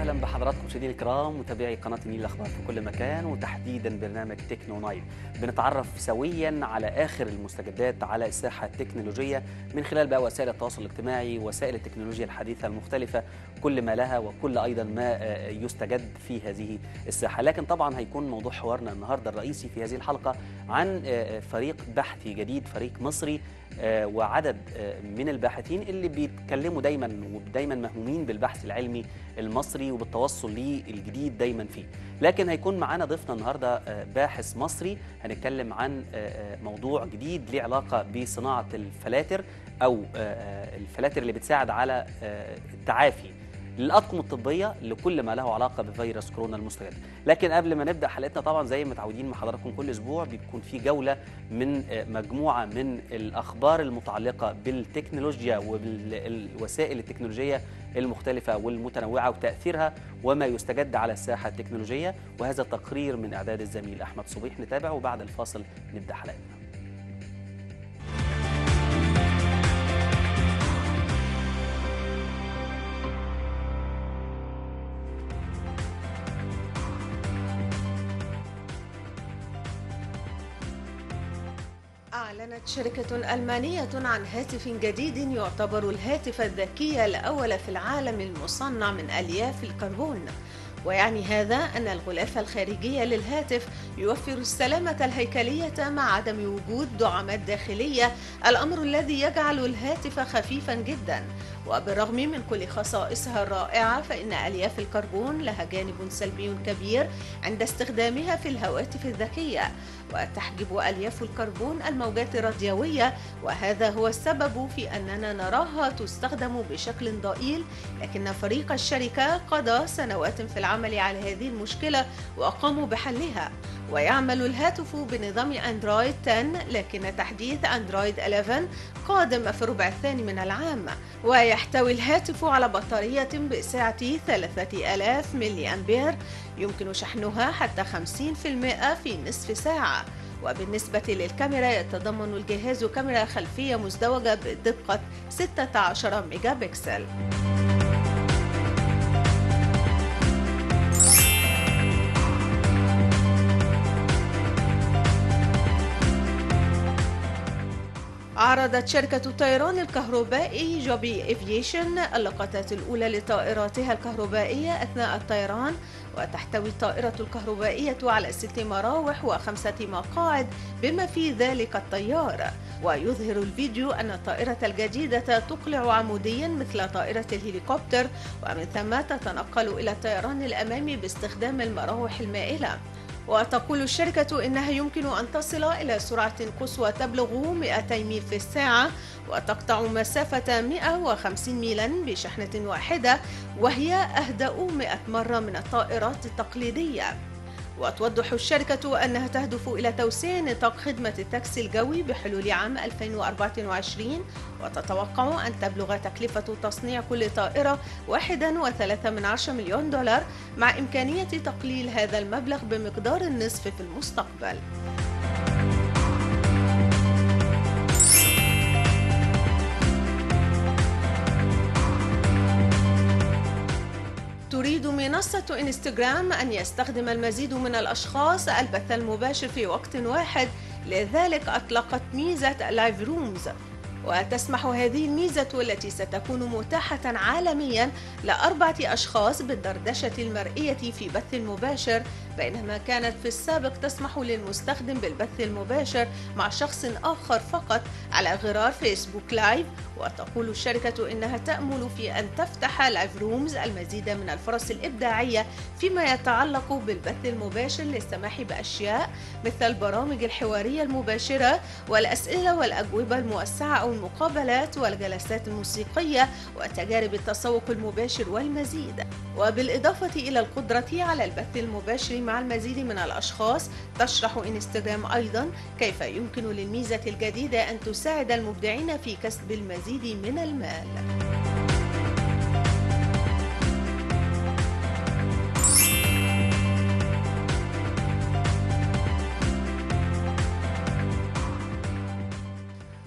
وسهلا بحضراتكم مشاهدينا الكرام متابعي قناه النيل الاخبار في كل مكان، وتحديدا برنامج تكنو نايل. بنتعرف سويا على اخر المستجدات على الساحه التكنولوجيه من خلال بقى وسائل التواصل الاجتماعي، وسائل التكنولوجيا الحديثه المختلفه، كل ما لها وكل ايضا ما يستجد في هذه الساحه. لكن طبعا هيكون موضوع حوارنا النهارده الرئيسي في هذه الحلقه عن فريق بحثي جديد، فريق مصري، وعدد من الباحثين اللي بيتكلموا دايما مهمومين بالبحث العلمي المصري وبالتوصل للجديد دايما فيه. لكن هيكون معانا ضيفنا النهارده باحث مصري، هنتكلم عن موضوع جديد له علاقه بصناعه الفلاتر او الفلاتر اللي بتساعد على التعافي للأطقم الطبية لكل ما له علاقة بفيروس كورونا المستجد. لكن قبل ما نبدأ حلقتنا طبعا زي ما متعودين مع حضراتكم كل أسبوع بيكون في جولة من مجموعة من الأخبار المتعلقة بالتكنولوجيا وبالوسائل التكنولوجية المختلفة والمتنوعة وتأثيرها وما يستجد على الساحة التكنولوجية، وهذا التقرير من إعداد الزميل أحمد صبيح. نتابعه وبعد الفاصل نبدأ حلقتنا. أعلنت شركة ألمانية عن هاتف جديد يعتبر الهاتف الذكي الأول في العالم المصنع من ألياف الكربون، ويعني هذا أن الغلاف الخارجي للهاتف يوفر السلامة الهيكلية مع عدم وجود دعامات داخلية، الأمر الذي يجعل الهاتف خفيفا جدا. وبالرغم من كل خصائصها الرائعة فإن ألياف الكربون لها جانب سلبي كبير عند استخدامها في الهواتف الذكية، وتحجب ألياف الكربون الموجات الراديوية، وهذا هو السبب في أننا نراها تستخدم بشكل ضئيل. لكن فريق الشركة قضى سنوات في العمل على هذه المشكلة وقاموا بحلها، ويعمل الهاتف بنظام أندرويد 10، لكن تحديث أندرويد 11 قادم في الربع الثاني من العام. ويحتوي الهاتف على بطارية بسعة 3000 ملي أمبير يمكن شحنها حتى 50% في نصف ساعة. وبالنسبة للكاميرا يتضمن الجهاز كاميرا خلفية مزدوجة بدقة 16 ميجا بكسل. عرضت شركة الطيران الكهربائي جوبي إفييشن اللقطات الأولى لطائراتها الكهربائية أثناء الطيران، وتحتوي الطائرة الكهربائية على 6 مراوح و5 مقاعد بما في ذلك الطيار. ويظهر الفيديو أن الطائرة الجديدة تقلع عموديا مثل طائرة الهليكوبتر، ومن ثم تتنقل إلى الطيران الأمامي باستخدام المراوح المائلة. وتقول الشركة إنها يمكن أن تصل إلى سرعة قصوى تبلغ 200 ميل في الساعة، وتقطع مسافة 150 ميلا بشحنة واحدة، وهي أهدأ 100 مرة من الطائرات التقليدية. وتوضح الشركة أنها تهدف إلى توسيع نطاق خدمة التاكسي الجوي بحلول عام 2024، وتتوقع أن تبلغ تكلفة تصنيع كل طائرة 1.3 مليون دولار، مع إمكانية تقليل هذا المبلغ بمقدار النصف في المستقبل. تريد منصة إنستغرام أن يستخدم المزيد من الأشخاص البث المباشر في وقت واحد، لذلك أطلقت ميزة لايف رومز، وتسمح هذه الميزة التي ستكون متاحة عالميا ل4 أشخاص بالدردشة المرئية في بث مباشر، بينما كانت في السابق تسمح للمستخدم بالبث المباشر مع شخص آخر فقط على غرار فيسبوك لايف. وتقول الشركة إنها تأمل في أن تفتح لايف رومز المزيد من الفرص الإبداعية فيما يتعلق بالبث المباشر للسماح بأشياء مثل البرامج الحوارية المباشرة والأسئلة والأجوبة الموسعة أو المقابلات والجلسات الموسيقية وتجارب التسوق المباشر والمزيد. وبالإضافة إلى القدرة على البث المباشر مع المزيد من الأشخاص، تشرح إنستغرام أيضا كيف يمكن للميزة الجديدة أن تساعد المبدعين في كسب المزيد من المال.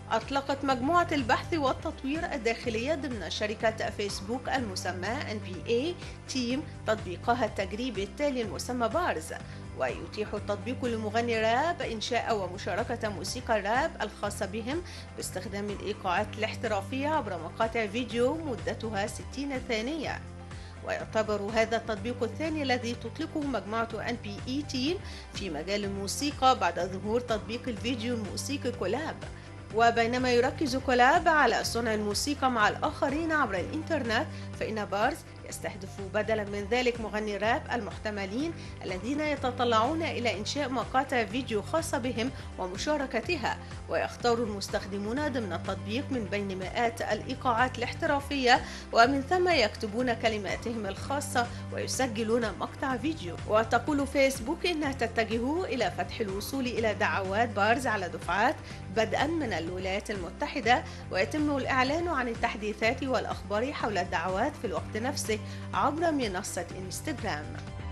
أطلقت مجموعة البحث والتطوير الداخلية ضمن شركة فيسبوك المسمى NBA Team تطبيقها التجريبي التالي المسمى بارز، ويتيح التطبيق لمغني راب إنشاء ومشاركة موسيقى الراب الخاصة بهم باستخدام الإيقاعات الاحترافية عبر مقاطع فيديو مدتها 60 ثانية. ويعتبر هذا التطبيق الثاني الذي تطلقه مجموعة NBA Team في مجال الموسيقى بعد ظهور تطبيق الفيديو الموسيقي كولاب. وبينما يركز كولاب على صنع الموسيقى مع الآخرين عبر الإنترنت، فإن بارز يستهدف بدلا من ذلك مغني راب المحتملين الذين يتطلعون إلى إنشاء مقاطع فيديو خاصة بهم ومشاركتها، ويختار المستخدمون ضمن التطبيق من بين مئات الإيقاعات الاحترافية، ومن ثم يكتبون كلماتهم الخاصة ويسجلون مقطع فيديو. وتقول فيسبوك إنها تتجه إلى فتح الوصول إلى دعوات بارز على دفعات بدءا من الولايات المتحدة، ويتم الإعلان عن التحديثات والأخبار حول الدعوات في الوقت نفسه عبر منصة انستغرام.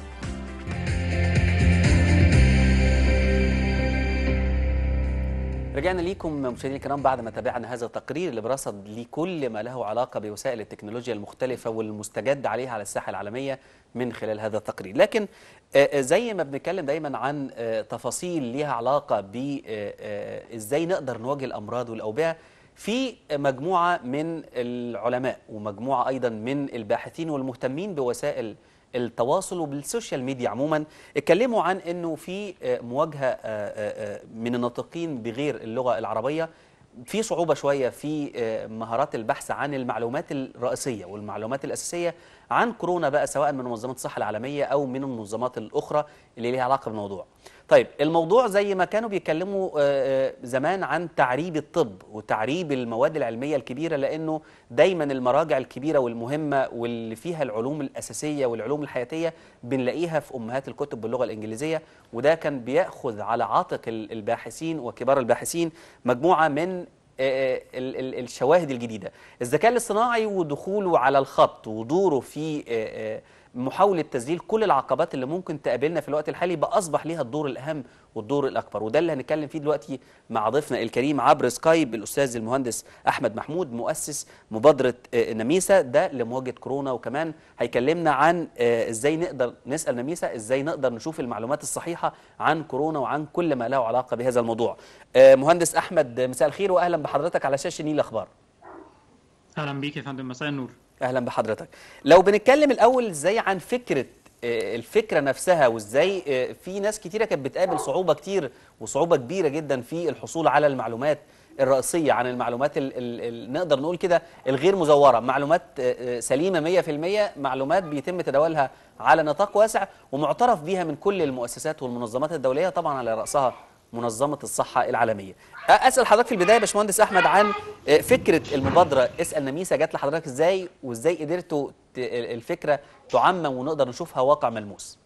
رجعنا ليكم مشاهدينا الكرام بعد ما تابعنا هذا التقرير اللي برصد لكل ما له علاقة بوسائل التكنولوجيا المختلفة والمستجد عليها على الساحة العالمية من خلال هذا التقرير. لكن زي ما بنتكلم دايما عن تفاصيل ليها علاقة بإزاي نقدر نواجه الأمراض والأوبئة، في مجموعة من العلماء ومجموعة أيضا من الباحثين والمهتمين بوسائل التواصل وبالسوشيال ميديا عموما اتكلموا عن انه في مواجهة من الناطقين بغير اللغة العربية في صعوبة شوية في مهارات البحث عن المعلومات الرئيسية والمعلومات الأساسية عن كورونا بقى، سواء من منظمة الصحة العالمية أو من المنظمات الأخرى اللي ليها علاقة بالموضوع. طيب الموضوع زي ما كانوا بيتكلموا زمان عن تعريب الطب وتعريب المواد العلمية الكبيرة، لأنه دايما المراجع الكبيرة والمهمة واللي فيها العلوم الأساسية والعلوم الحياتية بنلاقيها في أمهات الكتب باللغة الإنجليزية، وده كان بيأخذ على عاتق الباحثين وكبار الباحثين مجموعة من الشواهد الجديدة. الذكاء الاصطناعي ودخوله على الخط ودوره في محاولة تذليل كل العقبات اللي ممكن تقابلنا في الوقت الحالي بقى أصبح ليها الدور الأهم والدور الأكبر، وده اللي هنتكلم فيه دلوقتي مع ضيفنا الكريم عبر سكايب الأستاذ المهندس أحمد محمود مؤسس مبادرة نميسا ده لمواجهة كورونا، وكمان هيكلمنا عن إزاي نقدر نسأل نميسا إزاي نقدر نشوف المعلومات الصحيحة عن كورونا وعن كل ما له علاقة بهذا الموضوع. مهندس أحمد مساء الخير وأهلا بحضرتك على شاشة نيل الأخبار. اهلا بيك يا فندم، مساء النور. اهلا بحضرتك. لو بنتكلم الاول ازاي عن الفكره نفسها، وازاي في ناس كتيره كانت بتقابل صعوبه كتير وصعوبه كبيره جدا في الحصول على المعلومات الرئيسيه عن المعلومات نقدر نقول كده الغير مزوره، معلومات سليمه 100%، معلومات بيتم تداولها على نطاق واسع ومعترف بيها من كل المؤسسات والمنظمات الدوليه، طبعا على راسها منظمة الصحة العالمية. أسأل حضرتك في البداية يا باشمهندس أحمد عن فكرة المبادرة اسأل نميسا جات لحضرتك إزاي، وإزاي قدرتوا الفكرة تعمم ونقدر نشوفها واقع ملموس.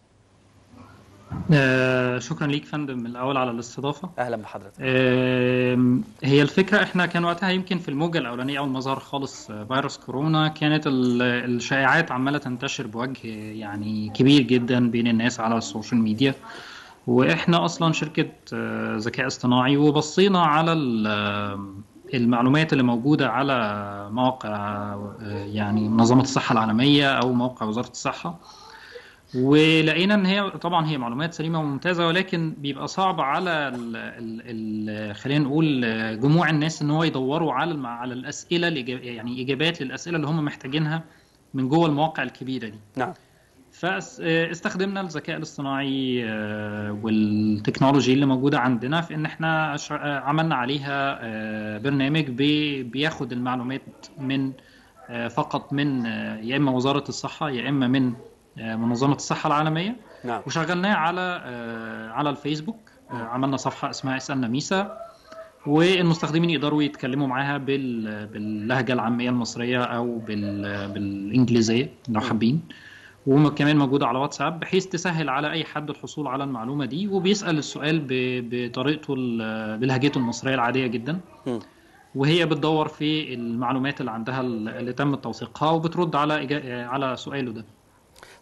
شكرا ليك فندم الأول على الاستضافة. أهلا بحضرتك. هي الفكرة احنا كان وقتها يمكن في الموجة الأولانية أول ما ظهر خالص فيروس كورونا كانت الشائعات عمالة تنتشر بوجه يعني كبير جدا بين الناس على السوشيال ميديا، واحنا اصلا شركة ذكاء اصطناعي وبصينا على المعلومات اللي موجودة على مواقع يعني منظمة الصحة العالمية او موقع وزارة الصحة، ولقينا ان هي طبعا هي معلومات سليمة وممتازة، ولكن بيبقى صعب على خلينا نقول جموع الناس ان هو يدوروا على الاسئلة يعني اجابات للاسئلة اللي هم محتاجينها من جوه المواقع الكبيرة دي. نعم. فاستخدمنا الذكاء الاصطناعي والتكنولوجي اللي موجودة عندنا في ان احنا عملنا عليها برنامج بياخد المعلومات من فقط من يا اما وزارة الصحة يا اما من منظمة الصحة العالمية. نعم. وشغلناه على الفيسبوك، عملنا صفحة اسمها اسأل نميسا، والمستخدمين يقدروا يتكلموا معاها باللهجة العامية المصرية او بالانجليزية لو حابين، وكمان موجودة على واتساب بحيث تسهل على أي حد الحصول على المعلومة دي، وبيسأل السؤال بطريقته بلهجته المصرية العادية جدا، وهي بتدور في المعلومات اللي عندها اللي تم توثيقها وبترد على سؤاله ده.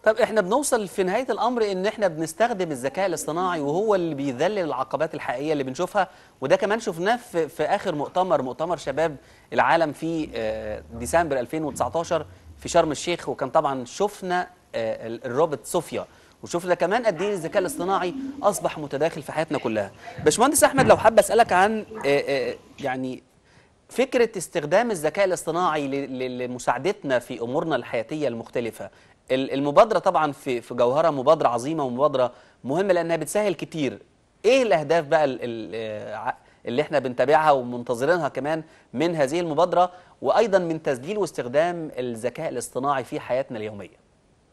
طب احنا بنوصل في نهاية الأمر إن احنا بنستخدم الذكاء الاصطناعي وهو اللي بيذلل العقبات الحقيقية اللي بنشوفها، وده كمان شفناه في آخر مؤتمر شباب العالم في ديسمبر 2019 في شرم الشيخ، وكان طبعا شفنا الروبوت صوفيا، وشفنا كمان قد ايه الذكاء الاصطناعي اصبح متداخل في حياتنا كلها. باشمهندس احمد، لو حابب اسالك عن يعني فكره استخدام الذكاء الاصطناعي لمساعدتنا في امورنا الحياتيه المختلفه. المبادره طبعا في جوهرها مبادره عظيمه ومبادره مهمه لانها بتسهل كتير. ايه الاهداف بقى اللي احنا بنتابعها ومنتظرينها كمان من هذه المبادره، وايضا من تسجيل واستخدام الذكاء الاصطناعي في حياتنا اليوميه؟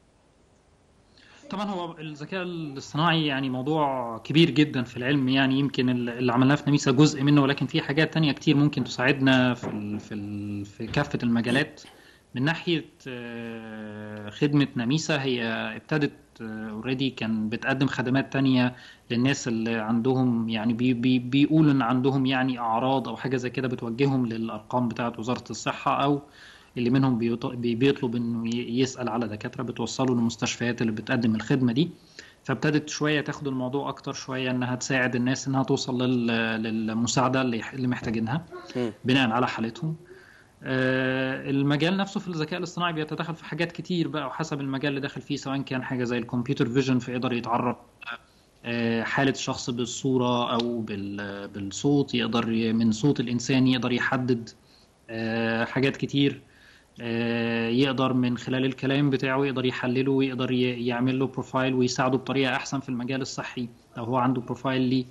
طبعا هو الذكاء الاصطناعي يعني موضوع كبير جدا في العلم، يعني يمكن اللي عملناه في نميسا جزء منه، ولكن في حاجات تانية كتير ممكن تساعدنا في كافة المجالات. من ناحية خدمة نميسا، هي ابتدت اوريدي كان بتقدم خدمات تانية للناس اللي عندهم يعني بيقولوا ان عندهم يعني اعراض او حاجة زي كده، بتوجههم للارقام بتاعة وزارة الصحة، او اللي منهم بيطلب انه يسأل على دكاترة بتوصله للمستشفيات اللي بتقدم الخدمة دي. فابتدت شوية تاخد الموضوع اكتر شوية، انها تساعد الناس انها توصل للمساعدة اللي محتاجينها بناء على حالتهم. المجال نفسه في الذكاء الاصطناعي بيتدخل في حاجات كتير بقى، وحسب المجال اللي داخل فيه، سواء كان حاجة زي الكمبيوتر فيجن فيقدر يتعرف حالة الشخص بالصورة أو بالصوت، يقدر من صوت الإنسان يقدر يحدد حاجات كتير، يقدر من خلال الكلام بتاعه يقدر يحلله ويقدر يعمل له بروفايل ويساعده بطريقة أحسن في المجال الصحي لو هو عنده بروفايل ليه.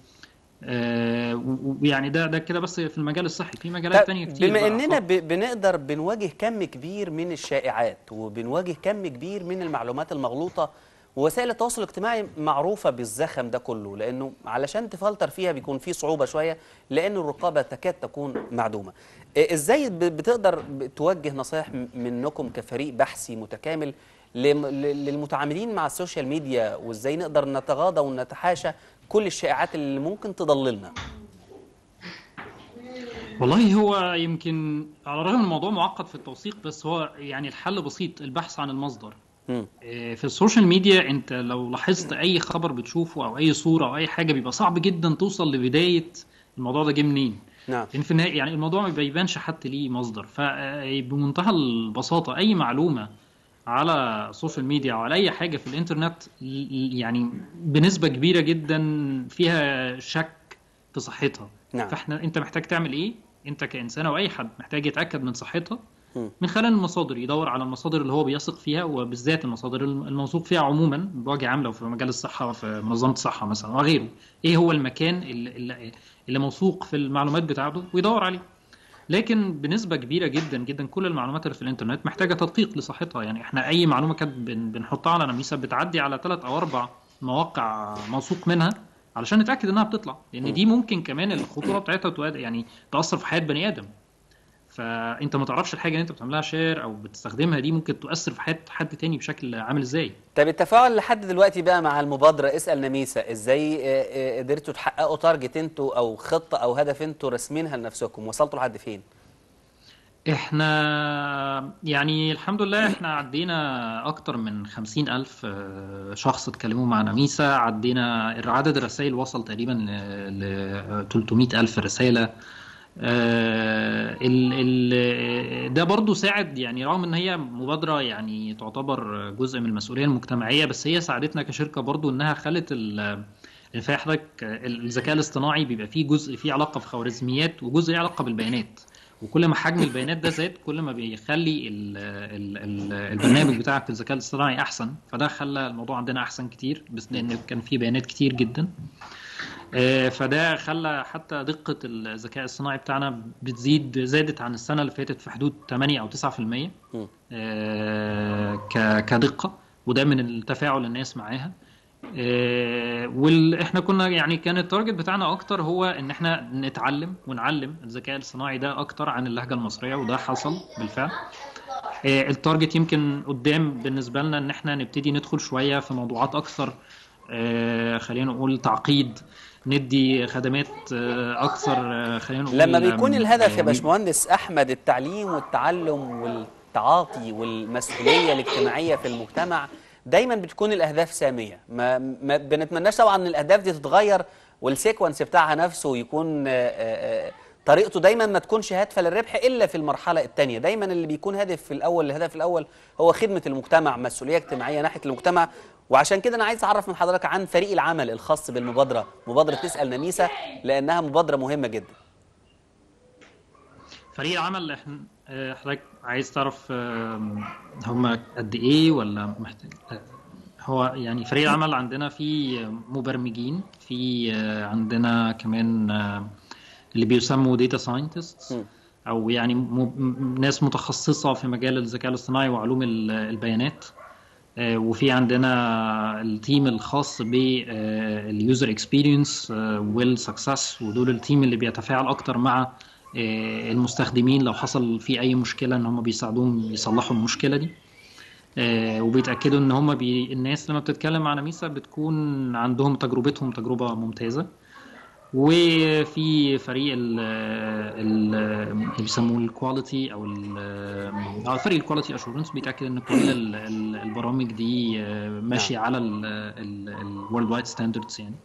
يعني ده كده بس في المجال الصحي، في مجالات تانية كتير. بما اننا بنقدر بنواجه كم كبير من الشائعات وبنواجه كم كبير من المعلومات المغلوطة، ووسائل التواصل الاجتماعي معروفة بالزخم ده كله، لانه علشان تفلتر فيها بيكون في صعوبة شوية، لان الرقابة تكاد تكون معدومة. ازاي بتقدر توجه نصائح منكم كفريق بحثي متكامل للمتعاملين مع السوشيال ميديا، وازاي نقدر نتغاضى ونتحاشى كل الشائعات اللي ممكن تضللنا؟ والله هو يمكن على الرغم من الموضوع معقد في التوثيق، بس هو يعني الحل بسيط، البحث عن المصدر. في السوشيال ميديا انت لو لاحظت اي خبر بتشوفه او اي صورة او اي حاجة، بيبقى صعب جدا توصل لبداية الموضوع ده جه منين. نعم. لان في النهاية يعني الموضوع ما بيبانش حتى ليه مصدر، فبمنتهى البساطة اي معلومة على السوشيال ميديا او على اي حاجة في الانترنت يعني بنسبة كبيرة جدا فيها شك في صحتها. نعم. انت محتاج تعمل ايه؟ انت كإنسان او اي حد محتاج يتأكد من صحتها من خلال المصادر، يدور على المصادر اللي هو بيثق فيها، وبالذات المصادر الموثوق فيها عموما بوجه عام، لو في مجال الصحة وفي منظمة الصحة مثلا وغيره. ايه هو المكان اللي موثوق في المعلومات بتاعته ويدور عليه. لكن بنسبة كبيرة جدا جدا كل المعلومات اللي في الانترنت محتاجة تدقيق لصحتها. يعني احنا اي معلومة كانت بنحطها على نميسا بتعدي على 3 أو 4 مواقع موثوق منها علشان نتأكد انها بتطلع، لان دي ممكن كمان الخطورة بتاعتها يعني تأثر في حياة بني آدم. فانت ما تعرفش الحاجة اللي انت بتعملها شير او بتستخدمها دي ممكن تؤثر في حياة حد تاني بشكل عامل ازاي. طب التفاعل لحد دلوقتي بقى مع المبادرة اسأل نميسا، ازاي قدرتوا تحققوا تارجت انتوا او خطة او هدف انتوا راسمينها لنفسكم؟ وصلتوا لحد فين؟ احنا يعني الحمد لله احنا عدينا اكتر من 50,000 شخص اتكلموا مع نميسا. عدينا عدد الرسائل وصل تقريبا ل 300,000 رسالة. ده برضو ساعد، يعني رغم ان هي مبادرة يعني تعتبر جزء من المسؤولية المجتمعية، بس هي ساعدتنا كشركة برضو انها خلت في حضرتك الذكاء الاصطناعي بيبقى فيه جزء فيه علاقة بخوارزميات وجزء ليه علاقة بالبيانات، وكل ما حجم البيانات ده زاد كل ما بيخلي البرنامج بتاعك في الذكاء الاصطناعي احسن. فده خلى الموضوع عندنا احسن كتير، بس لان كان فيه بيانات كتير جدا. فده خلى حتى دقة الذكاء الصناعي بتاعنا زادت عن السنة اللي فاتت في حدود 8 أو 9% كدقة، وده من التفاعل الناس معاها. واحنا كنا يعني كان التارجت بتاعنا اكتر هو ان احنا نتعلم ونعلم الذكاء الصناعي ده اكتر عن اللهجة المصرية، وده حصل بالفعل. التارجت يمكن قدام بالنسبة لنا ان احنا نبتدي ندخل شوية في موضوعات اكثر خلينا نقول تعقيد، ندي خدمات اكثر خلينا نقول. لما بيكون الهدف يا باشمهندس احمد التعليم والتعلم والتعاطي والمسؤولية الاجتماعية في المجتمع، دايما بتكون الاهداف ساميه، ما بنتمناش طبعا ان الاهداف دي تتغير والسيكونس بتاعها نفسه يكون طريقته دايما ما تكونش هادفه للربح الا في المرحله الثانيه. دايما اللي بيكون هدف في الاول، الهدف الاول هو خدمه المجتمع، مسؤوليه اجتماعيه ناحيه المجتمع. وعشان كده انا عايز اعرف من حضرتك عن فريق العمل الخاص بالمبادره، مبادره اسال نميسه، لانها مبادره مهمه جدا. فريق العمل احنا حضرتك عايز تعرف هم قد ايه ولا محتاج؟ هو يعني فريق العمل عندنا في مبرمجين، في عندنا كمان اللي بيسموا داتا ساينتستس، او يعني ناس متخصصة في مجال الذكاء الاصطناعي وعلوم البيانات. وفي عندنا التيم الخاص باليوزر اكسبيرينس والسكسس، ودول التيم اللي بيتفاعل اكتر مع المستخدمين لو حصل في اي مشكله، ان هم بيساعدوهم يصلحوا المشكله دي. وبيتاكدوا ان هم الناس لما بتتكلم مع نميسة بتكون عندهم تجربتهم تجربه ممتازه. وفي فريق اللي بيسموه الكواليتي او فريق الكواليتي اشورنس بيتاكد ان كل البرامج دي ماشيه على الورلد وايد ستاندردز يعني.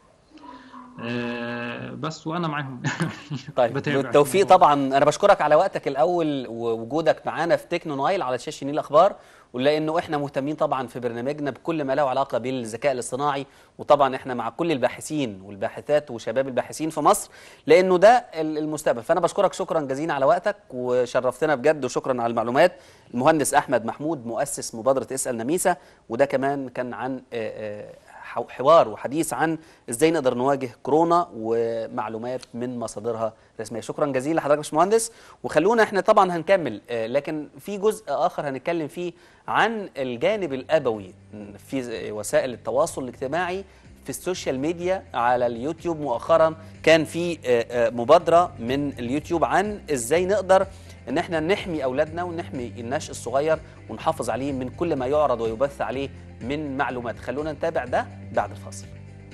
بس وانا معاهم. طيب بالتوفيق طبعا. انا بشكرك على وقتك الاول ووجودك معانا في تكنو نايل على شاشه نيل اخبار، ولانه احنا مهتمين طبعا في برنامجنا بكل ما له علاقه بالذكاء الاصطناعي، وطبعا احنا مع كل الباحثين والباحثات وشباب الباحثين في مصر، لانه ده المستقبل. فانا بشكرك شكرا جزيلا على وقتك وشرفتنا بجد، وشكرا على المعلومات. المهندس احمد محمود مؤسس مبادره اسال نميسة، وده كمان كان عن حوار وحديث عن ازاي نقدر نواجه كورونا ومعلومات من مصادرها رسميه. شكرا جزيلا لحضرتك يا باشمهندس. وخلونا احنا طبعا هنكمل، لكن في جزء اخر هنتكلم فيه عن الجانب الابوي في وسائل التواصل الاجتماعي في السوشيال ميديا. على اليوتيوب مؤخرا كان في مبادره من اليوتيوب عن ازاي نقدر ان احنا نحمي اولادنا ونحمي النشء الصغير ونحافظ عليه من كل ما يعرض ويبث عليه من معلومات. خلونا نتابع ده بعد الفاصل.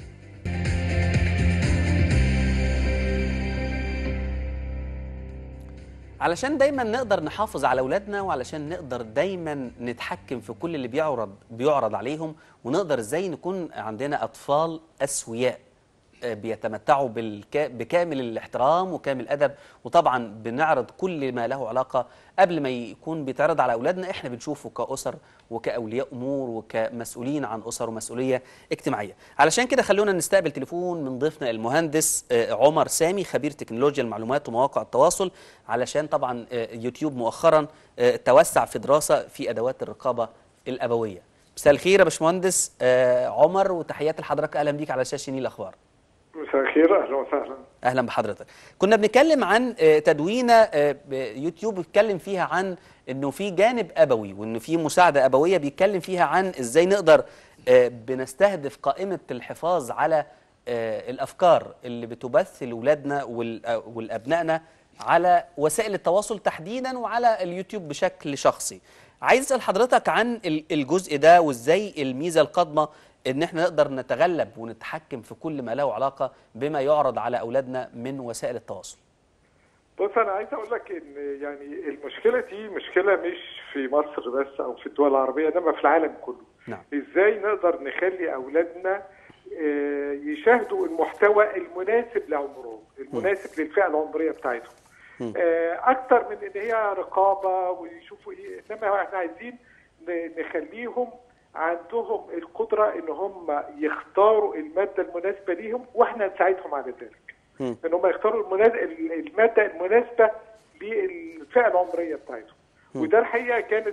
علشان دايما نقدر نحافظ على اولادنا، وعلشان نقدر دايما نتحكم في كل اللي بيعرض عليهم، ونقدر ازاي نكون عندنا اطفال اسوياء بيتمتعوا بكامل الاحترام وكامل الادب. وطبعا بنعرض كل ما له علاقه قبل ما يكون بيتعرض على اولادنا، احنا بنشوفه كاسر وكاولياء امور وكمسؤولين عن اسر ومسؤوليه اجتماعيه. علشان كده خلونا نستقبل تليفون من ضيفنا المهندس عمر سامي، خبير تكنولوجيا المعلومات ومواقع التواصل، علشان طبعا يوتيوب مؤخرا توسع في دراسه في ادوات الرقابه الابويه. مساء الخير يا باشمهندس عمر، وتحياتي لحضرتك. اهلا بيك على شاشه نيل اخبار. مساء الخير، اهلا وسهلا. اهلا بحضرتك. كنا بنتكلم عن تدوينه يوتيوب بيتكلم فيها عن انه في جانب ابوي، وانه في مساعده ابويه بيتكلم فيها عن ازاي نقدر بنستهدف قائمه الحفاظ على الافكار اللي بتبث لاولادنا والابنائنا على وسائل التواصل تحديدا وعلى اليوتيوب بشكل شخصي. عايز اسال حضرتك عن الجزء ده، وازاي الميزه القادمه ان احنا نقدر نتغلب ونتحكم في كل ما له علاقه بما يعرض على اولادنا من وسائل التواصل. بص، انا عايز اقول لك ان يعني المشكله دي مشكله مش في مصر بس او في الدول العربيه، انما في العالم كله. نعم. ازاي نقدر نخلي اولادنا يشاهدوا المحتوى المناسب لعمرهم، المناسب للفئه العمريه بتاعتهم، اكتر من ان هي رقابه ويشوفوا ايه. انما احنا عايزين نخليهم عندهم القدرة ان هم يختاروا المادة المناسبة ليهم، واحنا نساعدهم على ذلك. ان هم يختاروا المادة المناسبة للفئة العمرية بتاعتهم. وده الحقيقة كانت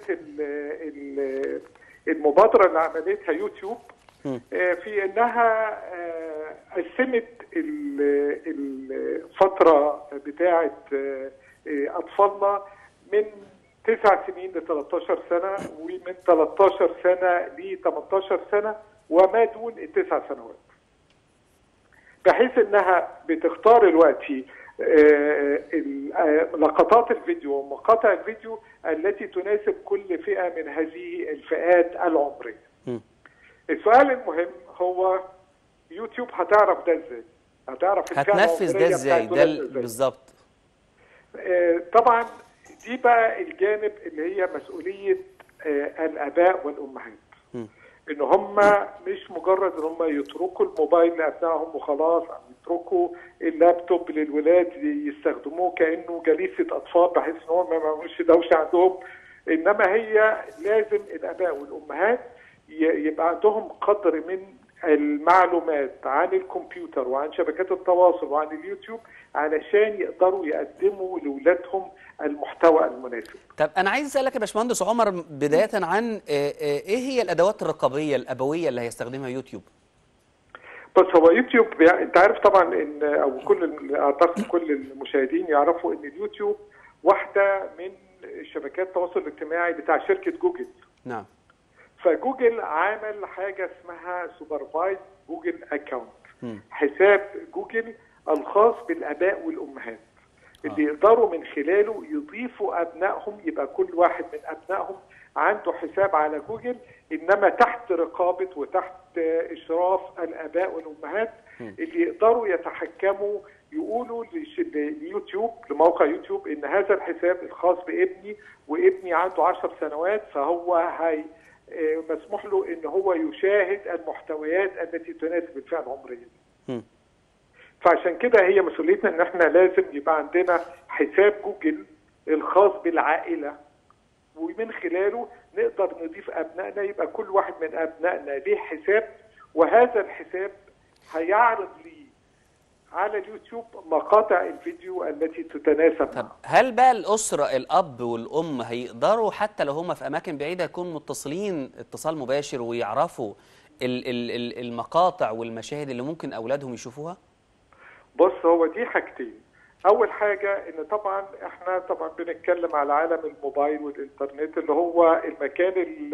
المبادرة اللي عملتها يوتيوب في انها قسمت الفترة بتاعة اطفالنا من 9 سنين ل 13 سنة، ومن 13 سنة ل 18 سنة، وما دون ال9 سنوات، بحيث انها بتختار دلوقتي لقطات الفيديو ومقاطع الفيديو التي تناسب كل فئة من هذه الفئات العمرية. السؤال المهم هو يوتيوب هتعرف ده ازاي؟ هتعرف هتنفذ ده ازاي؟ ده بالظبط. طبعا دي بقى الجانب اللي هي مسؤولية الآباء والأمهات. ان هم مش مجرد ان هم يتركوا الموبايل لابنائهم وخلاص، او يتركوا اللابتوب للولاد يستخدموه كانه جليسه اطفال بحيث ان هم ما يعملوش دوشه عندهم. انما هي لازم الاباء والامهات يبقى عندهم قدر من المعلومات عن الكمبيوتر وعن شبكات التواصل وعن اليوتيوب علشان يقدروا يقدموا لاولادهم المحتوى المناسب. طب انا عايز اسالك يا باشمهندس عمر بدايه عن ايه هي الادوات الرقابيه الابويه اللي هيستخدمها يوتيوب؟ بس هو يوتيوب انت عارف طبعا ان او اعتقد كل المشاهدين يعرفوا ان اليوتيوب واحده من شبكات التواصل الاجتماعي بتاع شركه جوجل. نعم. فجوجل عمل حاجه اسمها سوبرفايز جوجل اكاونت، حساب جوجل الخاص بالاباء والامهات اللي يقدروا من خلاله يضيفوا ابنائهم، يبقى كل واحد من ابنائهم عنده حساب على جوجل انما تحت رقابه وتحت اشراف الاباء والامهات اللي يقدروا يتحكموا، يقولوا ليوتيوب لموقع يوتيوب ان هذا الحساب الخاص بابني وابني عنده 10 سنوات فهو مسموح له ان هو يشاهد المحتويات التي تناسب الفئه العمريه. فعشان كده هي مسؤوليتنا ان احنا لازم يبقى عندنا حساب جوجل الخاص بالعائله، ومن خلاله نقدر نضيف ابنائنا، يبقى كل واحد من ابنائنا ليه حساب، وهذا الحساب هيعرض لي على اليوتيوب مقاطع الفيديو التي تتناسب. طب هل بقى الاسره الاب والام هيقدروا حتى لو هم في اماكن بعيده يكونوا متصلين اتصال مباشر ويعرفوا المقاطع والمشاهد اللي ممكن اولادهم يشوفوها؟ بص، هو دي حاجتين. اول حاجه ان طبعا احنا بنتكلم على عالم الموبايل والانترنت اللي هو المكان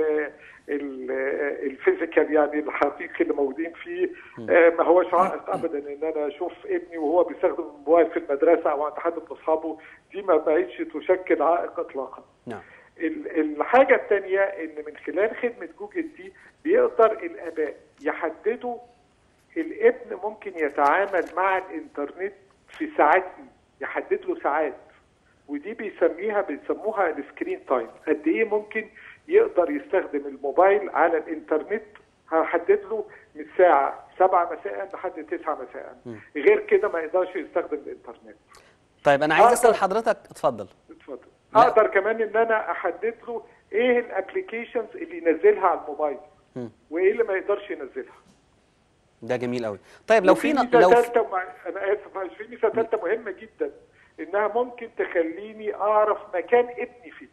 الفيزيكال يعني الحقيقي اللي موجودين فيه. ما هوش عائق ابدا ان انا اشوف ابني وهو بيستخدم الموبايل في المدرسه او عند حد من اصحابه، دي ما بقتش تشكل عائق اطلاقا. نعم. الحاجه الثانيه ان من خلال خدمه جوجل دي بيقدر الاباء يحددوا الابن ممكن يتعامل مع الانترنت في ساعات، يحدد له ساعات، ودي بيسموها السكرين تايم، قد ايه ممكن يقدر يستخدم الموبايل على الانترنت. هحدد له من الساعه 7 مساء لحد 9 مساء، غير كده ما يقدرش يستخدم الانترنت. طيب انا عايز اسال حضرتك، اتفضل. اقدر كمان ان انا احدد له ايه الابلكيشنز اللي ينزلها على الموبايل وايه اللي ما يقدرش ينزلها. ده جميل قوي. طيب لو في انا اسف، في ميزه ثالثه مهمه جدا، انها ممكن تخليني اعرف مكان ابني فيه.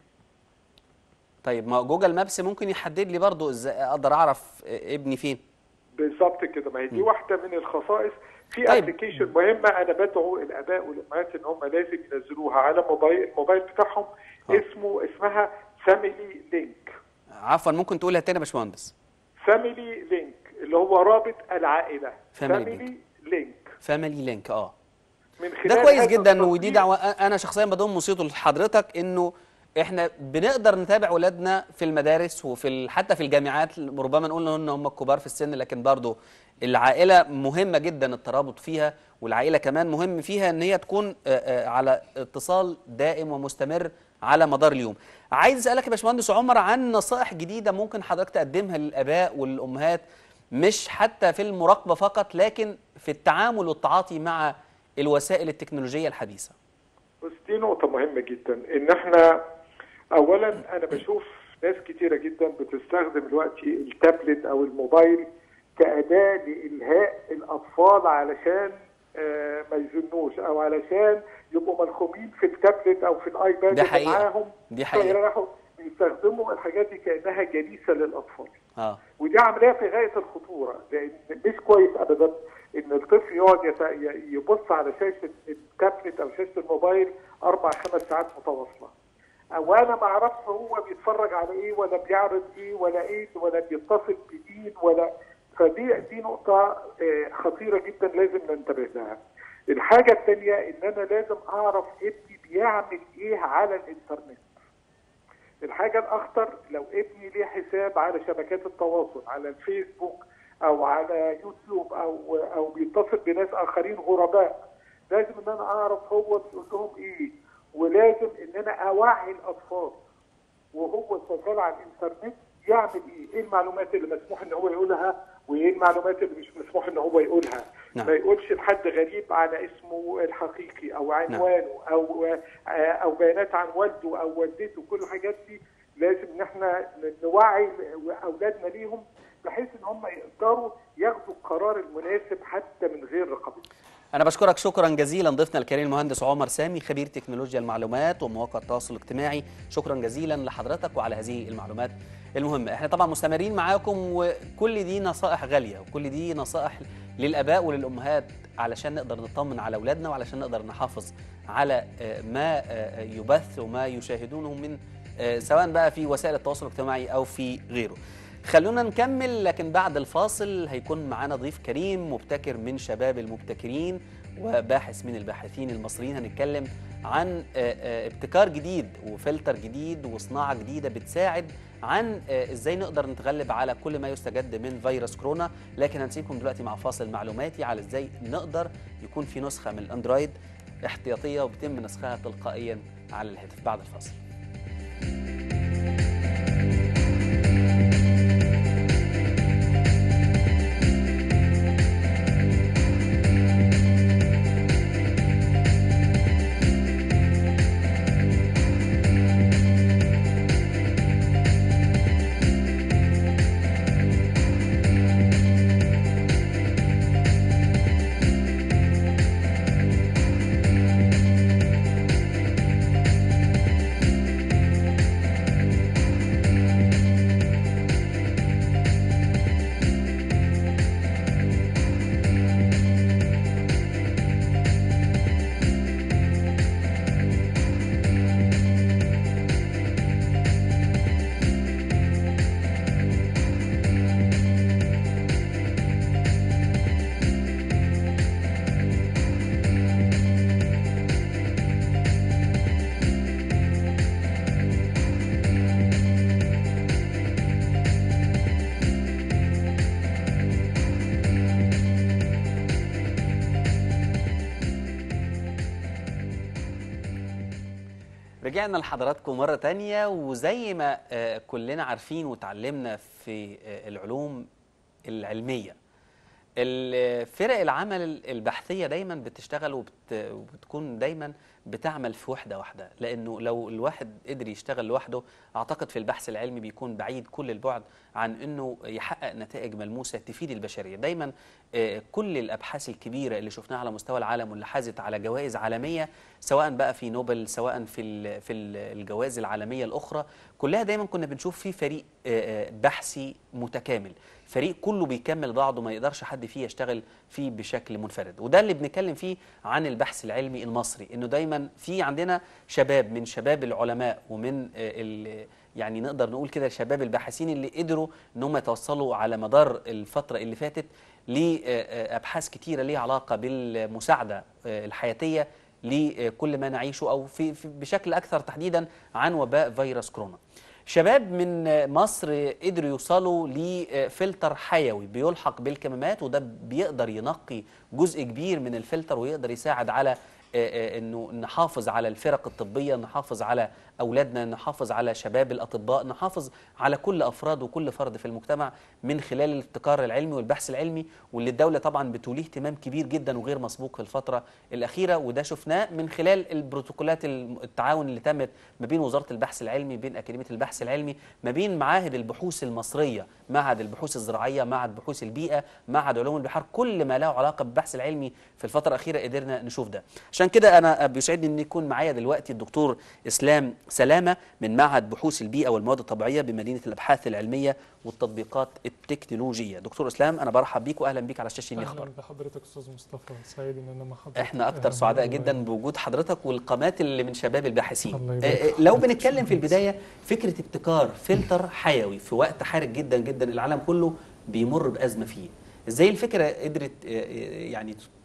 طيب ما جوجل مابس ممكن يحدد لي برضو ازاي اقدر اعرف ابني فين؟ بالظبط كده، ما هي دي واحده من الخصائص في ابلكيشن مهمه. انا بدعو الاباء والامهات ان هم لازم ينزلوها على الموبايل بتاعهم. اسمها فاميلي لينك. عفوا ممكن تقولها تاني يا باشمهندس؟ فاميلي لينك اللي هو رابط العائله. فاميلي لينك. فاميلي لينك. من خلال ده كويس جدا، ودي دعوه انا شخصيا بضم وصيته لحضرتك انه احنا بنقدر نتابع اولادنا في المدارس وفي حتى في الجامعات. ربما نقول ان هم كبار في السن، لكن برضه العائله مهمه جدا الترابط فيها، والعائله كمان مهم فيها ان هي تكون على اتصال دائم ومستمر على مدار اليوم. عايز اسالك يا باشمهندس عمر عن نصائح جديده ممكن حضرتك تقدمها للاباء والامهات، مش حتى في المراقبه فقط لكن في التعامل والتعاطي مع الوسائل التكنولوجيه الحديثه. بس دي نقطه مهمه جدا، ان احنا اولا انا بشوف ناس كتيره جدا بتستخدم دلوقتي التابلت او الموبايل كاداه لالهاء الاطفال علشان ما يزنوش او علشان يبقوا ملخومين في التابلت او في الايباد اللي معاهم. دي حقيقه. فيروحوا بيستخدموا الحاجات دي كانها جليسه للاطفال. ودي عمليه في غايه الخطوره، لان مش كويس ابدا ان الطفل يقعد يبص على شاشه التابلت او شاشه الموبايل 4-5 ساعات متواصله. وانا ما اعرفش هو بيتفرج على ايه ولا بيعرض ايه ولا بيتصل بمين ولا. فدي نقطه خطيره جدا لازم ننتبه لها. الحاجه الثانيه ان انا لازم اعرف ابني بيعمل ايه على الانترنت. الحاجه الاخطر لو ابني ليه حساب على شبكات التواصل على الفيسبوك او على يوتيوب او بيتصل بناس اخرين غرباء، لازم ان انا اعرف هو بيقول لهم ايه، ولازم ان انا اوعي الاطفال وهو شغال على الانترنت يعمل ايه المعلومات اللي مسموح ان هو يقولها وايه المعلومات اللي مش مسموح ان هو يقولها. ما يقولش لحد غريب على اسمه الحقيقي او عنوانه او بيانات عن والده او والدته. كل الحاجات دي لازم ان احنا نوعي اولادنا ليهم بحيث ان هم يقدروا ياخدوا القرار المناسب حتى من غير رقابه. أنا بشكرك شكرا جزيلا ضيفنا الكريم المهندس عمر سامي خبير تكنولوجيا المعلومات ومواقع التواصل الاجتماعي. شكرا جزيلا لحضرتك وعلى هذه المعلومات المهمة. احنا طبعا مستمرين معاكم، وكل دي نصائح غالية وكل دي نصائح للآباء وللأمهات علشان نقدر نطمن على أولادنا وعلشان نقدر نحافظ على ما يبث وما يشاهدونه من سواء بقى في وسائل التواصل الاجتماعي أو في غيره. خلونا نكمل، لكن بعد الفاصل هيكون معانا ضيف كريم مبتكر من شباب المبتكرين وباحث من الباحثين المصريين. هنتكلم عن ابتكار جديد وفلتر جديد وصناعة جديدة بتساعد عن ازاي نقدر نتغلب على كل ما يستجد من فيروس كورونا. لكن هنسيبكم دلوقتي مع فاصل معلوماتي على ازاي نقدر يكون في نسخة من الاندرويد احتياطية وبيتم نسخها تلقائيا على الهاتف بعد الفاصل. رجعنا لحضراتكم مرة تانية، وزي ما كلنا عارفين وتعلمنا في العلوم العلمية، الفرق العمل البحثية دايما بتشتغل وبتكون دايما بتعمل في وحدة واحدة، لأنه لو الواحد قدر يشتغل لوحده أعتقد في البحث العلمي بيكون بعيد كل البعد عن أنه يحقق نتائج ملموسة تفيد البشرية. دايما كل الأبحاث الكبيرة اللي شفناها على مستوى العالم واللي حازت على جوائز عالمية، سواء بقى في نوبل سواء في الجوائز العالمية الأخرى، كلها دايما كنا بنشوف فيه فريق بحثي متكامل، فريق كله بيكمل بعضه، ما يقدرش حد فيه يشتغل فيه بشكل منفرد. وده اللي بنتكلم فيه عن البحث العلمي المصري، انه دايما في عندنا شباب من شباب العلماء ومن يعني نقدر نقول كده شباب الباحثين اللي قدروا ان هم يتوصلوا على مدار الفترة اللي فاتت لأبحاث كتيرة ليها علاقة بالمساعدة الحياتية لكل ما نعيشه، أو بشكل أكثر تحديدا عن وباء فيروس كورونا. شباب من مصر قدروا يوصلوا لفلتر حيوي بيلحق بالكمامات، وده بيقدر ينقي جزء كبير من الفلتر ويقدر يساعد على انه نحافظ على الفرق الطبيه، نحافظ على اولادنا، نحافظ على شباب الاطباء، نحافظ على كل افراد وكل فرد في المجتمع من خلال الابتكار العلمي والبحث العلمي، واللي الدوله طبعا بتوليه اهتمام كبير جدا وغير مسبوق في الفتره الاخيره. وده شفناه من خلال البروتوكولات التعاون اللي تمت ما بين وزاره البحث العلمي، بين اكاديميه البحث العلمي، ما بين معاهد البحوث المصريه، معهد البحوث الزراعيه، معهد بحوث البيئه، معهد علوم البحار، كل ما له علاقه بالبحث العلمي في الفتره الاخيره قدرنا نشوف ده. عشان كده انا بيسعدني ان يكون معايا دلوقتي الدكتور اسلام سلامه من معهد بحوث البيئه والمواد الطبيعيه بمدينه الابحاث العلميه والتطبيقات التكنولوجيه. دكتور اسلام انا برحب بيك واهلا بيك على شاشه الاخبار. اهلا بحضرتك استاذ مصطفى، سعيد ان انا مع حضرتك. احنا اكتر سعداء جدا بوجود حضرتك والقامات اللي من شباب الباحثين. لو بنتكلم في البدايه فكره ابتكار فلتر حيوي في وقت حرج جدا جدا العالم كله بيمر بازمه فيه، ازاي الفكره قدرت يعني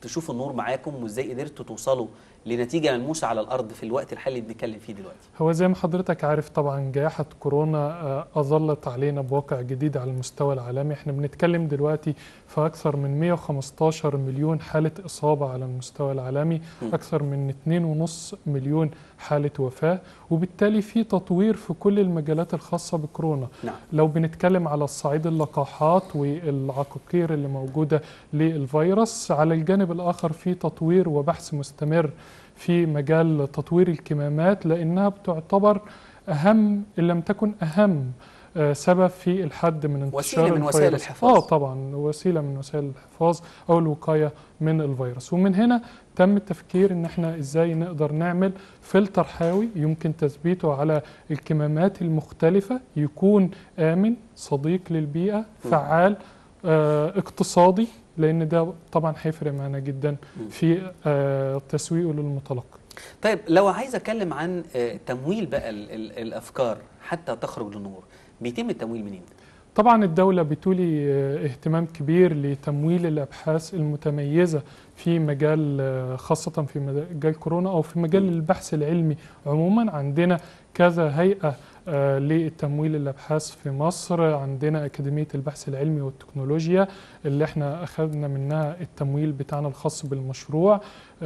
تشوفوا النور معاكم وازاي قدرتوا توصلوا لنتيجه ملموسه على الارض في الوقت الحالي اللي بنتكلم فيه دلوقتي؟ هو زي ما حضرتك عارف طبعا جائحة كورونا أظلت علينا بواقع جديد على المستوى العالمي. احنا بنتكلم دلوقتي في أكثر من 115 مليون حالة إصابة على المستوى العالمي، أكثر من 2.5 مليون حالة وفاة، وبالتالي في تطوير في كل المجالات الخاصة بكورونا. نعم. لو بنتكلم على الصعيد اللقاحات والعقاقير اللي موجودة للفيروس، على الجانب الآخر في تطوير وبحث مستمر في مجال تطوير الكمامات، لأنها بتعتبر أهم إن لم تكن أهم سبب في الحد من انتشار وسيلة من وسائل الحفاظ. طبعا وسيلة من وسائل الحفاظ أو الوقاية من الفيروس. ومن هنا تم التفكير إن احنا إزاي نقدر نعمل فلتر حيوي يمكن تثبيته على الكمامات المختلفة، يكون آمن، صديق للبيئة، فعال، اقتصادي، لأن ده طبعا هيفرق معنا جدا في تسويقه للمتلقي. طيب لو عايز أتكلم عن تمويل بقى الأفكار حتى تخرج للنور، بيتم التمويل منين؟ طبعا الدولة بتولي اهتمام كبير لتمويل الأبحاث المتميزة في مجال، خاصة في مجال كورونا أو في مجال البحث العلمي عموما. عندنا كذا هيئة لتمويل الأبحاث في مصر. عندنا أكاديمية البحث العلمي والتكنولوجيا اللي احنا أخذنا منها التمويل بتاعنا الخاص بالمشروع،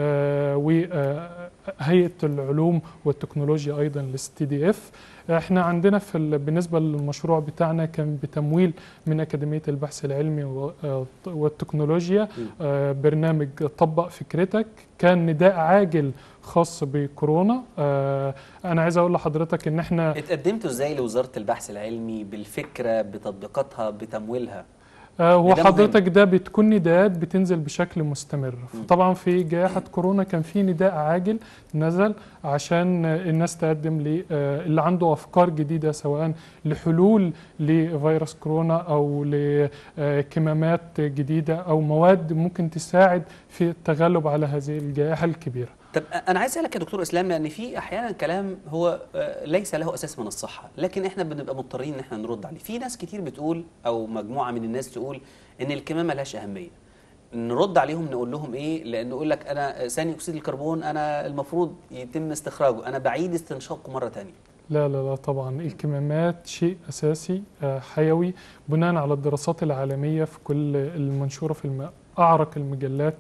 وهيئة العلوم والتكنولوجيا أيضا للSTDF. احنا عندنا بالنسبة للمشروع بتاعنا كان بتمويل من أكاديمية البحث العلمي والتكنولوجيا برنامج طبق فكرتك، كان نداء عاجل خاص بكورونا. أنا عايز أقول لحضرتك إن احنا اتقدمتوا إزاي لوزارة البحث العلمي بالفكرة، بتطبيقاتها، بتمويلها؟ وحضرتك ده بتكون نداءات بتنزل بشكل مستمر. طبعا في جائحة كورونا كان في نداء عاجل نزل عشان الناس تقدم اللي عنده أفكار جديدة، سواء لحلول لفيروس كورونا أو لكمامات جديدة أو مواد ممكن تساعد في التغلب على هذه الجائحة الكبيرة. طب أنا عايز أسألك يا دكتور إسلام، لأن في أحيانا كلام هو ليس له أساس من الصحة، لكن إحنا بنبقى مضطرين إن إحنا نرد عليه. في ناس كتير بتقول، أو مجموعة من الناس تقول إن الكمامة ملهاش أهمية. نرد عليهم نقول لهم إيه؟ لأن يقول لك أنا ثاني أكسيد الكربون أنا المفروض يتم استخراجه، أنا بعيد استنشاقه مرة تانية. لا لا لا، طبعا الكمامات شيء أساسي حيوي بناء على الدراسات العالمية في كل المنشورة في أعرق المجلات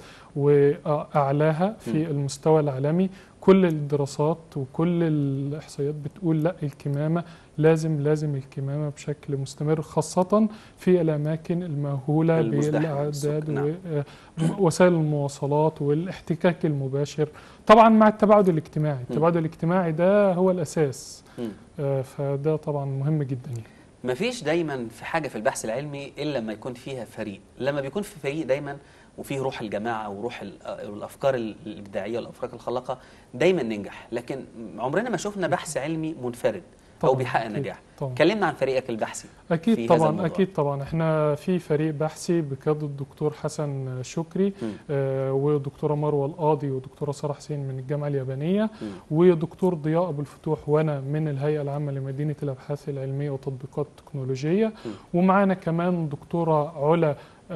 وأعلاها في المستوى العالمي. كل الدراسات وكل الإحصائيات بتقول لا، الكمامة لازم الكمامة بشكل مستمر، خاصة في الأماكن المأهولة بالأعداد ووسائل المواصلات والاحتكاك المباشر، طبعا مع التباعد الاجتماعي. التباعد الاجتماعي ده هو الأساس، فده طبعا مهم جدا. مفيش دايما في حاجة في البحث العلمي إلا لما يكون فيها فريق. لما بيكون في فريق دايما وفيه روح الجماعة وروح الأفكار الإبداعية والأفكار الخلاقة دايما ننجح، لكن عمرنا ما شفنا بحث علمي منفرد أو بيحقق نجاح. كلمنا عن فريقك البحثي. أكيد طبعا، أكيد طبعا. احنا في فريق بحثي بقيادة الدكتور حسن شكري ودكتورة مروة القاضي ودكتورة سارة حسين من الجامعة اليابانية ودكتور ضياء أبو الفتوح وأنا من الهيئة العامة لمدينة الأبحاث العلمية وتطبيقات التكنولوجية، ومعنا كمان دكتورة علا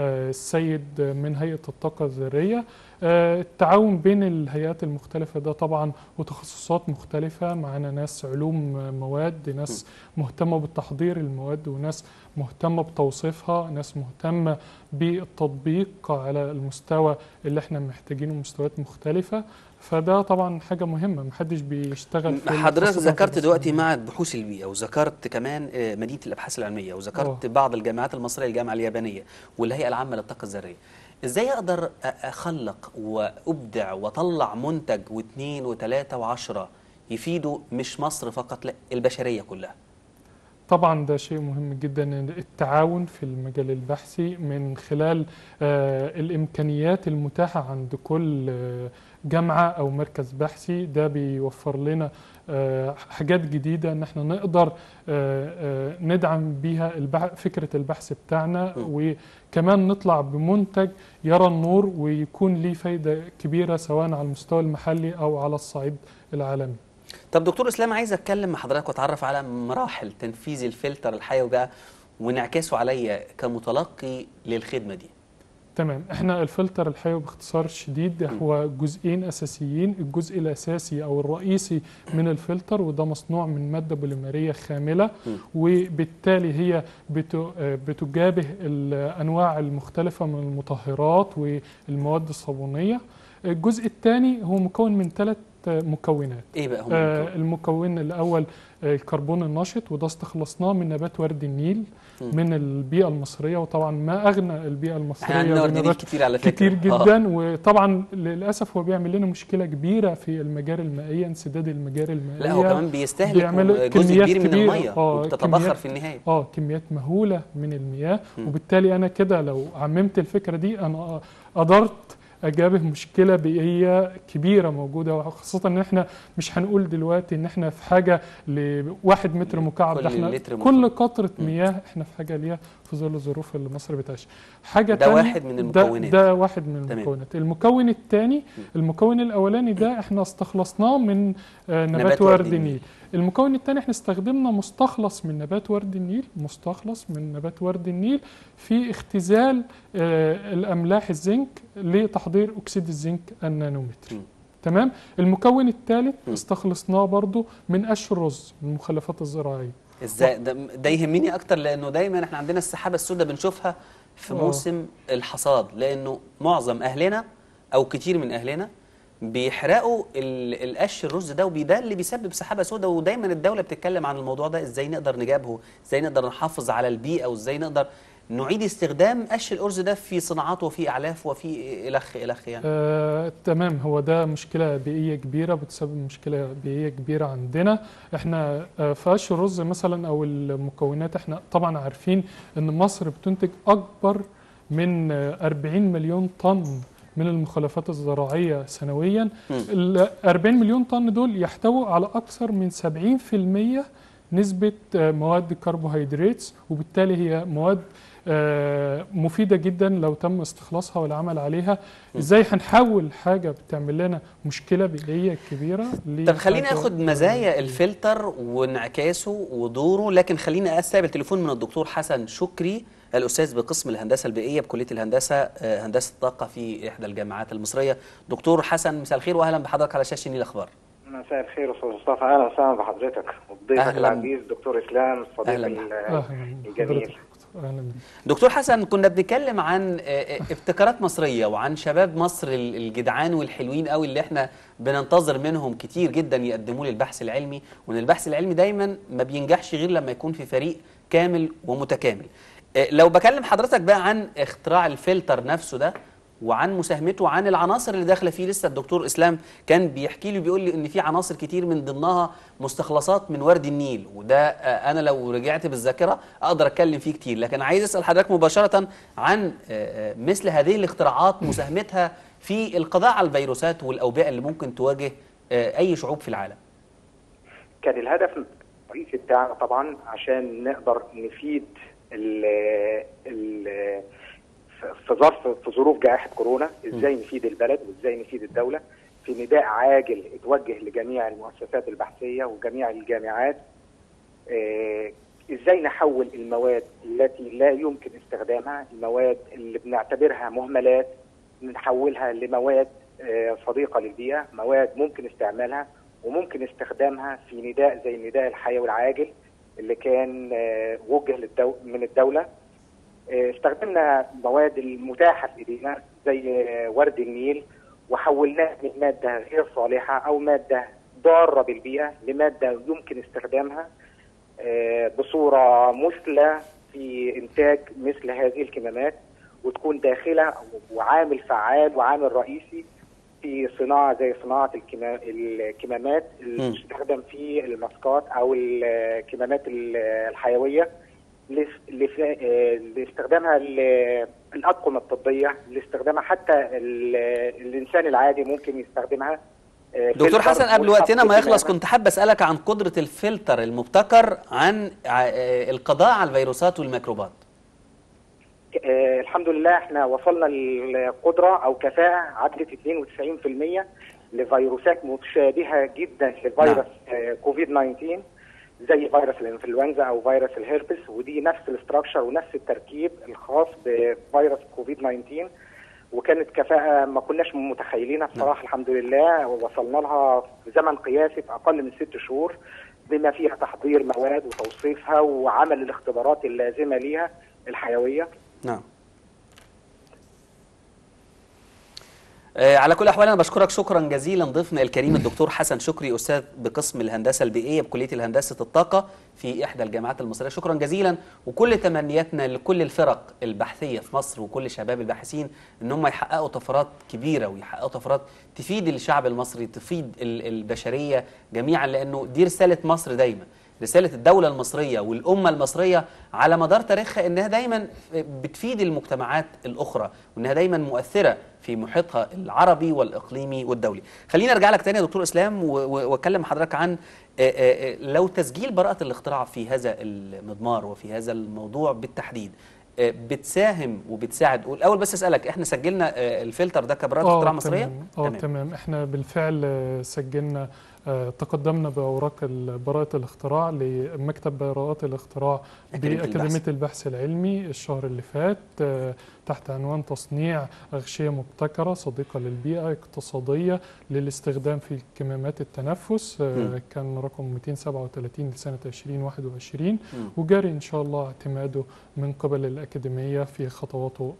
السيد من هيئة الطاقة الذرية. التعاون بين الهيئات المختلفة ده طبعا وتخصصات مختلفة، معنا ناس علوم مواد، ناس مهتمة بالتحضير المواد، وناس مهتمة بتوصيفها، ناس مهتمة بالتطبيق على المستوى اللي احنا محتاجينه، مستويات مختلفة. فده طبعا حاجة مهمة، محدش بيشتغل في حضرتك ذكرت دلوقتي معهد بحوث البيئة، وذكرت كمان مدينة الأبحاث العلمية، وذكرت بعض الجامعات المصرية، الجامعة اليابانية والهيئة العامة للطاقة الذرية. ازاي اقدر اخلق وابدع واطلع منتج واثنين وثلاثة وعشرة يفيدوا مش مصر فقط، لا البشرية كلها؟ طبعا ده شيء مهم جدا، التعاون في المجال البحثي من خلال الإمكانيات المتاحة عند كل جامعة أو مركز بحثي. ده بيوفر لنا حاجات جديدة ان احنا نقدر ندعم بيها فكرة البحث بتاعنا، وكمان نطلع بمنتج يرى النور ويكون ليه فايدة كبيرة سواء على المستوى المحلي أو على الصعيد العالمي. طب دكتور إسلام، عايز أتكلم مع حضرتك وأتعرف على مراحل تنفيذ الفلتر الحيوي بقى وانعكاسه عليا كمتلقي للخدمة دي. تمام. احنا الفلتر الحيوي باختصار شديد هو جزئين اساسيين. الجزء الاساسي او الرئيسي من الفلتر وده مصنوع من ماده بوليمريه خامله، وبالتالي هي بتجابه الانواع المختلفه من المطهرات والمواد الصابونيه. الجزء الثاني هو مكون من 3 مكونات. ايه بقى هم؟ المكون الاول الكربون النشط، وده استخلصناه من نبات ورد النيل من البيئه المصريه، وطبعا ما اغنى البيئه المصريه عندنا ورد النيل كتير على فكره، كتير جدا. وطبعا للاسف هو بيعمل لنا مشكله كبيره في المجاري المائيه، انسداد المجاري المائيه. لا هو كمان بيستهلك جزء كبير من الميه وبتتبخر في النهايه. كميات مهوله من المياه. وبالتالي انا كده لو عممت الفكره دي انا قدرت اجابه مشكله بيئيه كبيره موجوده، وخاصه ان احنا مش هنقول دلوقتي ان احنا في حاجه ل1 متر مكعب، ده احنا كل قطره مياه احنا في حاجه ليها في ظل الظروف اللي مصر بتعيشها. حاجه ده واحد من المكونات. ده واحد من المكونات. المكون الثاني، المكون الاولاني ده احنا استخلصناه من نبات ورد النيل. المكون الثاني احنا استخدمنا مستخلص من نبات ورد النيل في اختزال الاملاح الزنك لتحضير اكسيد الزنك النانومتري. تمام. المكون الثالث استخلصناه برضو من قش الرز من المخلفات الزراعيه. ازاي ده يهمني اكتر، لانه دايما احنا عندنا السحابه السوداء بنشوفها في موسم الحصاد، لانه معظم اهلنا او كتير من اهلنا بيحرقوا القش الرز ده، وده اللي بيسبب سحابه سوداء. ودايما الدوله بتتكلم عن الموضوع ده، ازاي نقدر نجابهه، ازاي نقدر نحافظ على البيئه، وازاي نقدر نعيد استخدام قش الارز ده في صناعات وفي اعلاف وفي الخ يعني. تمام. هو ده مشكله بيئيه كبيره، بتسبب مشكله بيئيه كبيره عندنا. احنا في قش الرز مثلا او المكونات، احنا طبعا عارفين ان مصر بتنتج اكبر من 40 مليون طن من المخلفات الزراعيه سنويا. ال 40 مليون طن دول يحتووا على اكثر من 70% نسبه مواد كربوهيدرات، وبالتالي هي مواد مفيدة جدا لو تم استخلاصها والعمل عليها. ازاي هنحول حاجة بتعمل لنا مشكلة بيئية كبيرة؟ طب خلينا ناخد مزايا الفلتر وانعكاسه ودوره، لكن خلينا استقبل تليفون من الدكتور حسن شكري، الأستاذ بقسم الهندسة البيئية بكلية الهندسة هندسة الطاقة في إحدى الجامعات المصرية. دكتور حسن، مساء الخير وأهلا بحضرتك على شاشة النيل أخبار. مساء الخير أستاذ مصطفى، أهلا وسهلا بحضرتك وضيفك العزيز دكتور إسلام الصديق الجميل. دكتور حسن، كنا بنتكلم عن ابتكارات مصرية وعن شباب مصر الجدعان والحلوين قوي اللي احنا بننتظر منهم كتير جدا يقدموا للبحث العلمي، وان البحث العلمي دايما ما بينجحش غير لما يكون في فريق كامل ومتكامل. لو بكلم حضرتك بقى عن اختراع الفلتر نفسه ده وعن مساهمته وعن العناصر اللي داخله فيه، لسه الدكتور اسلام كان بيحكي لي بيقول لي ان في عناصر كتير من ضمنها مستخلصات من ورد النيل، وده انا لو رجعت بالذاكره اقدر اتكلم فيه كتير، لكن عايز اسال حضرتك مباشره عن مثل هذه الاختراعات، مساهمتها في القضاء على الفيروسات والاوبئه اللي ممكن تواجه اي شعوب في العالم. كان الهدف الرئيسي بتاعنا طبعا عشان نقدر نفيد في ظروف جائحة كورونا، ازاي نفيد البلد وازاي نفيد الدولة في نداء عاجل اتوجه لجميع المؤسسات البحثية وجميع الجامعات. ازاي نحول المواد التي لا يمكن استخدامها، المواد اللي بنعتبرها مهملات، نحولها لمواد صديقة للبيئة، مواد ممكن استعمالها وممكن استخدامها في نداء زي النداء الحيوي العاجل اللي كان وجه من الدولة. استخدمنا مواد المتاحة في ايدينا زي ورد النيل وحولناها من مادة غير صالحة أو مادة ضارة بالبيئة لمادة يمكن استخدامها بصورة مثلى في إنتاج مثل هذه الكمامات، وتكون داخلة وعامل فعال وعامل رئيسي في صناعة زي صناعة الكمامات اللي بتستخدم في الماسكات أو الكمامات الحيوية لاستخدامها الأطقم الطبية، لاستخدامها حتى الإنسان العادي ممكن يستخدمها. دكتور حسن، قبل وقتنا ما يخلص كنت حابب أسألك عن قدرة الفلتر المبتكر عن القضاء على الفيروسات والميكروبات. الحمد لله احنا وصلنا للقدرة أو كفاءة عدت 92% لفيروسات متشابهة جدا لفيروس كوفيد 19، زي فيروس الانفلونزا او فيروس الهيربس، ودي نفس الاستراكشر ونفس التركيب الخاص بفيروس كوفيد 19. وكانت كفاءه ما كناش متخيلينها بصراحه. الحمد لله وصلنا لها في زمن قياسي في اقل من 6 شهور، بما فيها تحضير مواد وتوصيفها وعمل الاختبارات اللازمه ليها الحيويه. نعم. على كل الأحوال أنا بشكرك شكرا جزيلا ضيفنا الكريم الدكتور حسن شكري، أستاذ بقسم الهندسة البيئية بكلية الهندسة الطاقة في إحدى الجامعات المصرية. شكرا جزيلا، وكل تمنياتنا لكل الفرق البحثية في مصر وكل شباب الباحثين إن هم يحققوا طفرات كبيرة ويحققوا طفرات تفيد الشعب المصري، تفيد البشرية جميعا، لأنه دي رسالة مصر دايما، رسالة الدولة المصرية والأمة المصرية على مدار تاريخها إنها دايما بتفيد المجتمعات الأخرى، وإنها دايما مؤثرة في محيطها العربي والإقليمي والدولي. خلينا أرجع لك تاني يا دكتور إسلام وأكلم حضرتك عن لو تسجيل براءة الاختراع في هذا المضمار وفي هذا الموضوع بالتحديد بتساهم وبتساعد. الأول بس أسألك، إحنا سجلنا الفلتر ده كبراءة اختراع مصرية؟ تمام. إحنا بالفعل سجلنا، تقدمنا بأوراق براءة الاختراع لمكتب براءات الاختراع بأكاديمية البحث العلمي الشهر اللي فات، تحت عنوان تصنيع أغشية مبتكرة صديقة للبيئة اقتصادية للاستخدام في كمامات التنفس. كان رقم 237 لسنة 2021، وجاري إن شاء الله اعتماده من قبل الأكاديمية في خطواته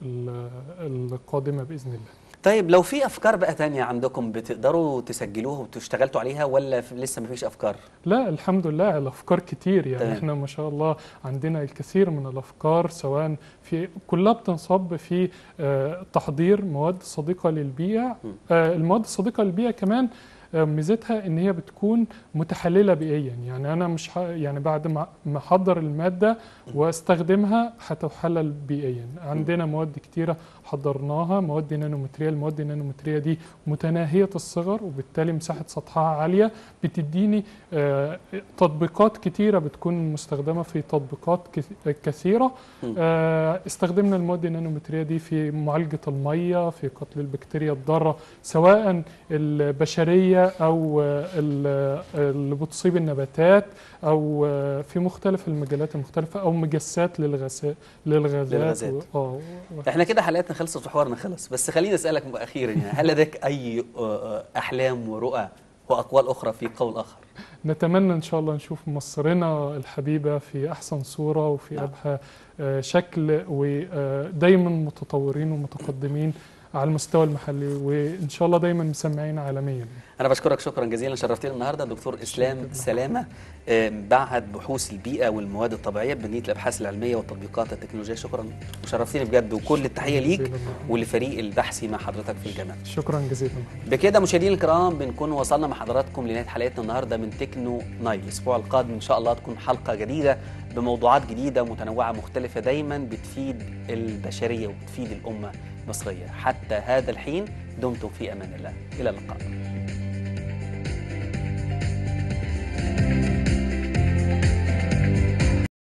القادمة بإذن الله. طيب لو في أفكار بقى تانية عندكم بتقدروا تسجلوها وتشتغلتوا عليها، ولا لسه ما فيش أفكار؟ لا الحمد لله الأفكار كتير يعني. تمام. احنا ما شاء الله عندنا الكثير من الأفكار، سواء في كلها بتنصب في تحضير مواد صديقة للبيئة. المواد الصديقة للبيئة كمان ميزتها ان هي بتكون متحلله بيئيا، يعني انا مش يعني بعد ما احضر الماده واستخدمها هتحلل بيئيا. عندنا مواد كتيره حضرناها، مواد نانومتريه. المواد النانومتريه دي متناهيه الصغر وبالتالي مساحه سطحها عاليه، بتديني تطبيقات كتيره بتكون مستخدمه في تطبيقات كثيره. استخدمنا المواد النانومتريه دي في معالجه الميه، في قتل البكتيريا الضاره سواء البشريه او اللي بتصيب النباتات، او في مختلف المجالات المختلفه، او مجسات للغازات. احنا كده حلقتنا خلصت وحوارنا خلص، بس خليني اسالك اخيرا، يعني هل لديك اي احلام ورؤى واقوال اخرى في قول اخر؟ نتمنى ان شاء الله نشوف مصرنا الحبيبه في احسن صوره وفي ابهى شكل، ودايما متطورين ومتقدمين على المستوى المحلي، وإن شاء الله دايما مسمعين عالميا. أنا بشكرك شكرا جزيلا، شرفتني النهارده دكتور إسلام سلامة، معهد بحوث البيئة والمواد الطبيعية بمدينة الأبحاث العلمية والتطبيقات التكنولوجية. شكرا وشرفتني بجد، وكل التحية ليك ولفريق البحثي مع حضرتك في الجامعة. شكرا جزيلا. بكده مشاهدينا الكرام بنكون وصلنا مع حضراتكم لنهاية حلقتنا النهارده من تكنو نايل. الأسبوع القادم إن شاء الله تكون حلقة جديدة بموضوعات جديدة متنوعة مختلفة دايما بتفيد البشرية وبتفيد الأمة المصرية. حتى هذا الحين دمتم في أمان الله، إلى اللقاء.